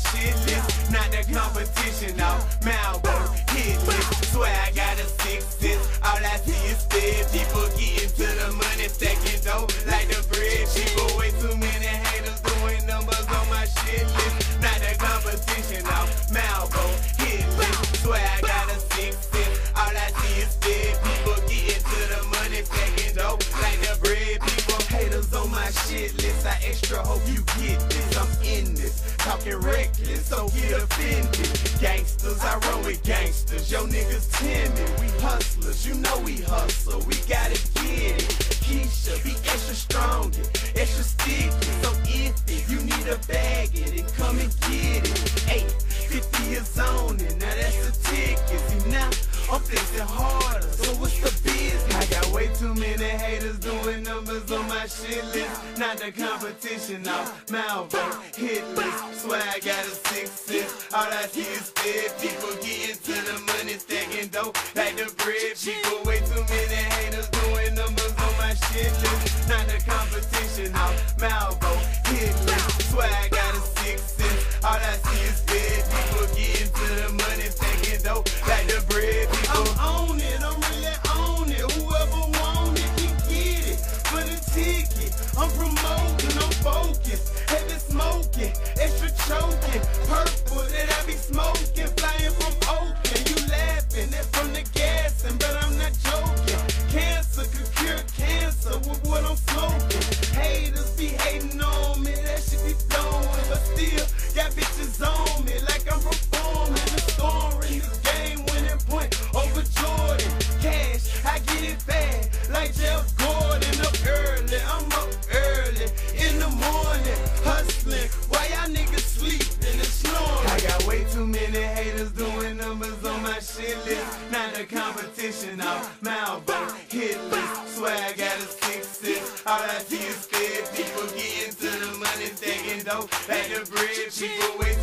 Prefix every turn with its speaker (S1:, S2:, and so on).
S1: shit list. Not the competition, no. Malvo, hit list. Swear I got a 6-6. All I see is dead. People getting to the money, stacking dough like the bread. People way too many haters doing numbers on my shit list. Not the competition, no. Malvo, hit list. Swear I got a 6-6. All I see is dead. People getting to the money, stacking dough like the bread. People haters on my shit list. I extra hope you get this. I'm in this, talking reckless, so get offended. Gangsters, I roll with gangsters. Yo niggas timid, we hustlers. You know we hustle, we gotta get it. Keisha, be extra strong, extra sticky. So if you need a bag, then come and get it. Hey, 50 is on it, now that's the ticket. See now, I'm flexing harder, so what's the business? I got way too many haters doing numbers on my shit list. Not the competition, no. Malvo, hit list. Swear I got a 6-6. All I see is dead. People getting to the money, stacking dough like the bread. People way too many haters doing numbers on my shit list. Not the competition, no. Malvo, hit list. Swear I got a 6-6. All I see is dead. People getting to the money, stacking dough like the bread. People I'm on it, I'm really on it. Whoever want it can get it. For the ticket, I'm promoting, I'm focused. Heavy smoking, extra choking. Purple that I be smoking. Flying from Oakland, you laughing. That from the gassing, but I'm not joking. Cancer could cure cancer with what I'm smoking. Haters be hating on me, that shit be blowing. But still, got bitches on me like I'm performing. The scoring this game winning point over Jordan. Cash, I get it bad like Jeff Gordon. Up early, I'm up early in the morning, hustling while y'all niggas sleeping and snoring. I got way too many haters doing numbers on my shit list. Not a competition, no. Malvo, hit list. Swear I got a 6-6. All I see is dead. People getting to the money, stacking dough like the bread. People way